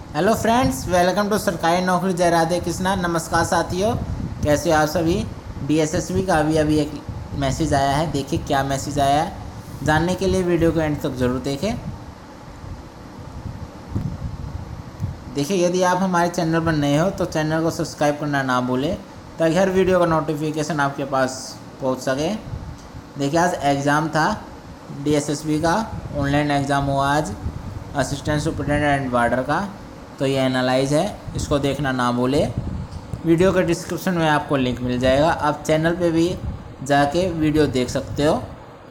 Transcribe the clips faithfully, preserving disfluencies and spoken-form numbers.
Hello friends, welcome to सरकारी नौकरी जय राधे कृष्णा। नमस्कार साथियों, कैसे हो आप सभी। डीएसएसबी का अभी अभी एक मैसेज आया है। देखिए क्या मैसेज आया है। जानने के लिए वीडियो को एंड तक जरूर देखें। देखिए, यदि आप हमारे चैनल पर नए हो तो चैनल को सब्सक्राइब करना ना भूलें, ताकि हर वीडियो का नोटिफिकेशन आपके पास पहुंच सके। देखिए, आज एग्ज़ाम था डीएसएसबी का, ऑनलाइन एग्ज़ाम हुआ आज असिस्टेंट सुपरिटेंडेंट एंड वार्डर का। तो ये एनालाइज है, इसको देखना ना भूलें। वीडियो के डिस्क्रिप्शन में आपको लिंक मिल जाएगा, आप चैनल पे भी जाके वीडियो देख सकते हो।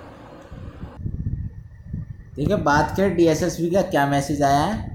ठीक है, बात करें डीएसएसबी का क्या मैसेज आया है।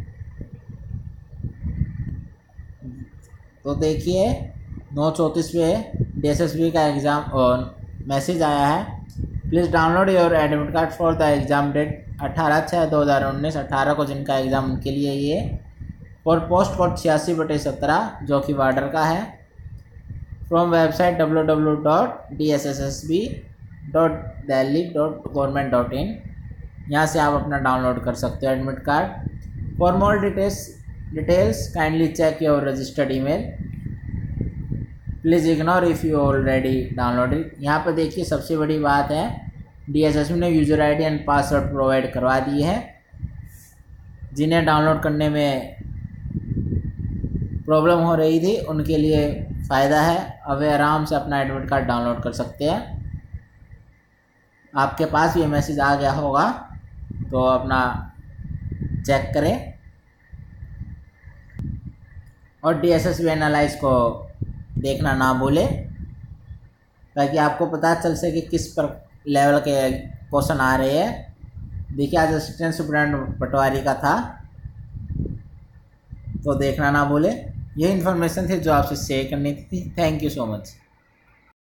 तो देखिए, नौ चौंतीस पे डीएसएसबी का एग्ज़ाम और मैसेज आया है। Please download your admit card for the exam date अठारह छः दो हज़ार उन्नीस। अठारह को जिनका एग्ज़ाम उनके लिए ये और पोस्ट कोड छियासी बटे सत्रह जो कि वार्डर का है। From website W W W dot D S S S B dot Delhi dot government dot in. यहाँ से आप अपना डाउनलोड कर सकते हो admit card. For more details details kindly check your registered email. Please ignore if you already downloaded. यहाँ पर देखिए, सबसे बड़ी बात है, डीएसएसबी ने user ID and password provide करवा दी है। जिन्हें डाउनलोड करने में प्रॉब्लम हो रही थी उनके लिए फ़ायदा है, अब वे आराम से अपना एडमिट कार्ड डाउनलोड कर सकते हैं। आपके पास ये मैसेज आ गया होगा, तो अपना चेक करें और डीएसएसबी एनालाइज को देखना ना भूलें, ताकि आपको पता चल सके किस पर लेवल के क्वेश्चन आ रहे हैं। देखिए, आज असिस्टेंट सुपरिटेंडेंट पटवारी का था, तो देखना ना भूलें। ये इन्फॉर्मेशन थी जो आपसे शेयर करनी थी। Thank you so much.